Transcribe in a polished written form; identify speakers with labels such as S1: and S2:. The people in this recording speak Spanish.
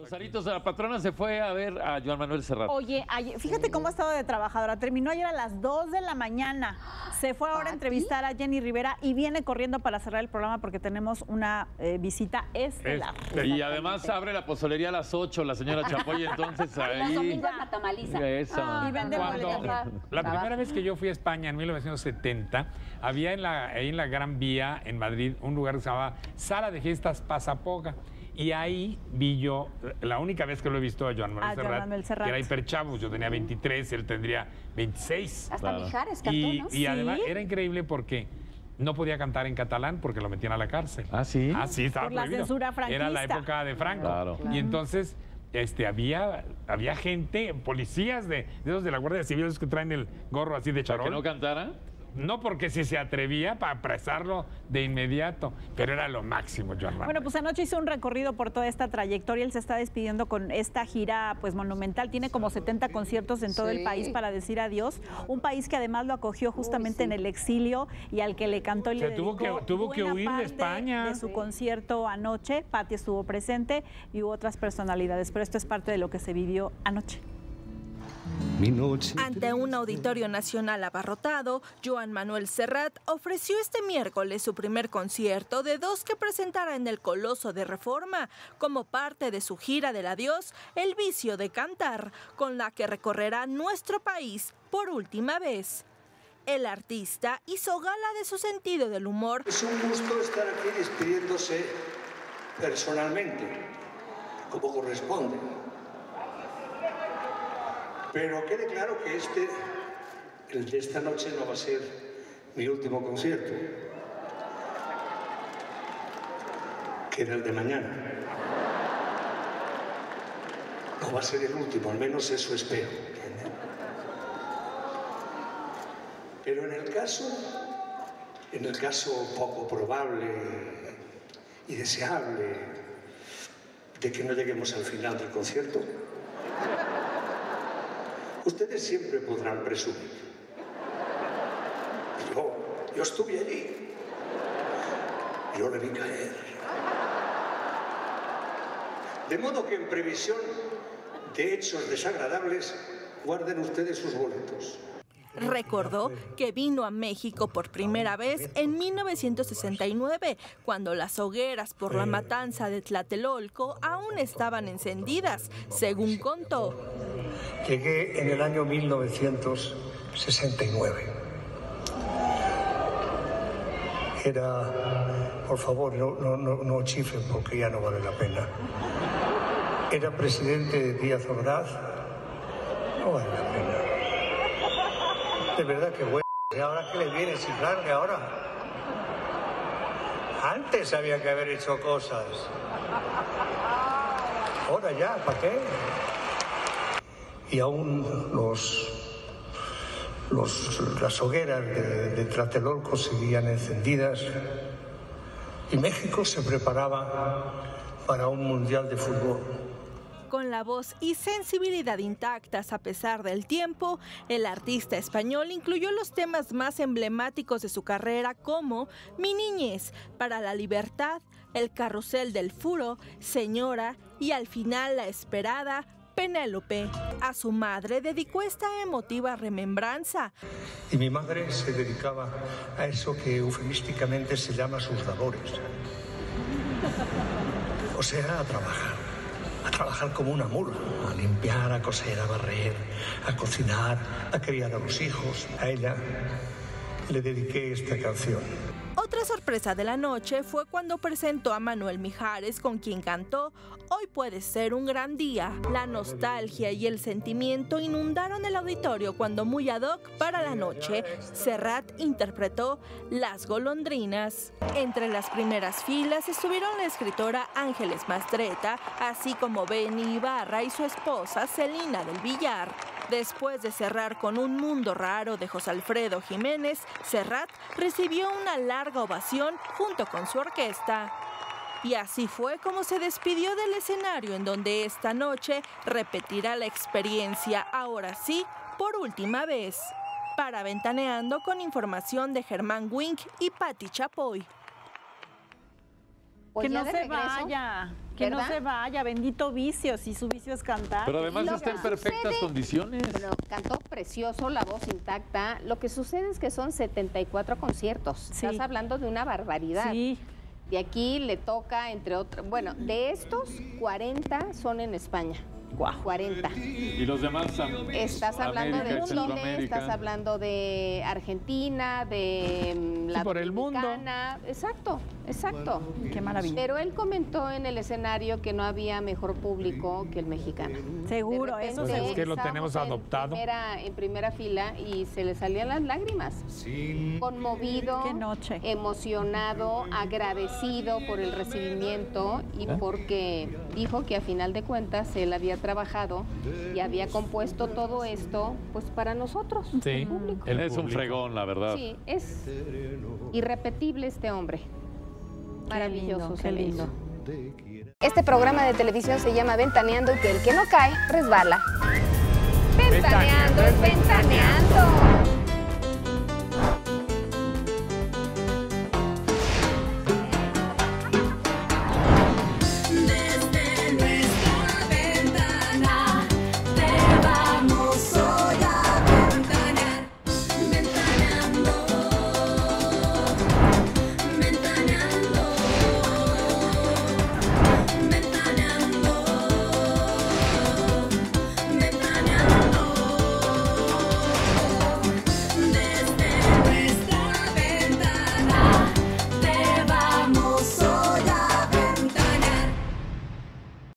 S1: Rosaritos, la patrona se fue a ver a Joan Manuel Serrat.
S2: Oye, fíjate cómo ha estado de trabajadora. Terminó ayer a las 2 de la mañana. Se fue ahora a entrevistar a Jenny Rivera y viene corriendo para cerrar el programa porque tenemos una visita estelar.
S1: Y además abre la pozolería a las 8 la señora Chapoy, entonces ahí...
S3: Los domingos la tamaliza.
S1: Eso.
S2: Y vende boletos.
S4: La primera vez que yo fui a España en 1970, había ahí en la Gran Vía, en Madrid, un lugar que se llamaba Sala de Fiestas Pasapoga. Y ahí vi yo, la única vez que lo he visto a Joan Manuel Serrat, que era hiperchavo, yo tenía 23, él tendría 26.
S3: Hasta Mijares cantó, ¿no?
S4: Y además era increíble porque no podía cantar en catalán porque lo metían a la cárcel.
S1: ¿Ah, sí?
S4: Ah, sí, estaba prohibido.
S2: Por la censura franquista.
S4: Era la época de Franco.
S1: Claro.
S4: Y entonces había gente, policías de esos de la Guardia Civil, esos que traen el gorro así de charol.
S1: ¿Para que no cantara?
S4: No, porque si se atrevía para apresarlo de inmediato, pero era lo máximo, Joan Manuel.
S2: Bueno, pues anoche hizo un recorrido por toda esta trayectoria. Él se está despidiendo con esta gira pues monumental. Tiene como 70 conciertos en todo el país para decir adiós. Un país que además lo acogió justamente en el exilio y al que le cantó y le dedicó
S4: tuvo que huir de España.
S2: De su concierto anoche. Pati estuvo presente y hubo otras personalidades, pero esto es parte de lo que se vivió anoche.
S5: Ante un auditorio nacional abarrotado, Joan Manuel Serrat ofreció este miércoles su primer concierto de 2 que presentará en el Coloso de Reforma, como parte de su gira del adiós, El vicio de cantar, con la que recorrerá nuestro país por última vez. El artista hizo gala de su sentido del humor.
S6: Es un gusto estar aquí despidiéndose personalmente, como corresponde. Pero quede claro que el de esta noche no va a ser mi último concierto. Queda el de mañana. No va a ser el último, al menos eso espero. Pero en el caso poco probable y deseable de que no lleguemos al final del concierto, ustedes siempre podrán presumir. Yo estuve allí. Yo le vi caer. De modo que en previsión de hechos desagradables, guarden ustedes sus boletos.
S5: Recordó que vino a México por primera vez en 1969, cuando las hogueras por la matanza de Tlatelolco aún estaban encendidas, según contó.
S6: Llegué en el año 1969. Por favor, no chifren porque ya no vale la pena. Era presidente de Díaz Ordaz. No vale la pena. De verdad que bueno. ¿Ahora qué le viene chiflarme ahora? Antes había que haber hecho cosas. Ahora ya, ¿para qué? Y aún las hogueras de Tlatelolco seguían encendidas y México se preparaba para un mundial de fútbol.
S5: Con la voz y sensibilidad intactas a pesar del tiempo, el artista español incluyó los temas más emblemáticos de su carrera como Mi niñez, Para la libertad, El carrusel del furo, Señora y al final la esperada Penélope. A su madre dedicó esta emotiva remembranza.
S6: Y mi madre se dedicaba a eso que eufemísticamente se llama sus labores. O sea, a trabajar como una mula, a limpiar, a coser, a barrer, a cocinar, a criar a los hijos. A ella le dediqué esta canción.
S5: Otra sorpresa de la noche fue cuando presentó a Manuel Mijares, con quien cantó Hoy puede ser un gran día. La nostalgia y el sentimiento inundaron el auditorio cuando, muy ad hoc para la noche, Serrat interpretó Las golondrinas. Entre las primeras filas estuvieron la escritora Ángeles Mastretta, así como Benny Ibarra y su esposa Celina del Villar. Después de cerrar con Un mundo raro de José Alfredo Jiménez, Serrat recibió una larga ovación junto con su orquesta. Y así fue como se despidió del escenario en donde esta noche repetirá la experiencia, ahora sí, por última vez. Para Ventaneando, con información de Germán Wink y Pati Chapoy.
S2: Que no se vaya. Que no
S3: ¿verdad?
S2: se vaya, bendito vicio, si su vicio es cantar.
S1: Pero además
S3: Lo
S1: está
S3: que
S1: en perfectas
S3: sucede-
S1: condiciones.
S3: Bueno, cantó precioso, la voz intacta. Lo que sucede es que son 74 conciertos.
S2: Sí.
S3: Estás hablando de una barbaridad.
S2: Sí,
S3: De aquí le toca, entre otros, bueno, de estos, 40 son en España.
S2: Guau.
S3: 40.
S1: Y los demás.
S3: Estás hablando
S1: América,
S3: de Chile,
S1: Centroamérica.
S3: estás hablando de Argentina, de la
S4: por el mundo.
S3: Dominicana. Exacto, exacto.
S2: qué maravilla.
S3: Pero él comentó en el escenario que no había mejor público que el mexicano.
S2: Seguro,
S3: De
S2: eso
S3: repente,
S4: Pues es que lo
S3: estábamos
S4: tenemos adoptado.
S3: En primera fila y se le salían las lágrimas. Conmovido,
S2: Qué noche.
S3: emocionado, agradecido por el recibimiento y porque dijo que a final de cuentas él había trabajado y había compuesto todo esto pues para nosotros,
S4: Sí,
S3: el público.
S4: el
S1: Es un
S4: público.
S1: fregón, la verdad.
S3: Sí, es irrepetible este hombre. Maravilloso,
S2: qué
S3: se me
S2: lindo.
S3: hizo. Este programa de televisión se llama Ventaneando y que el que no cae resbala. Ventaneando, ventaneando.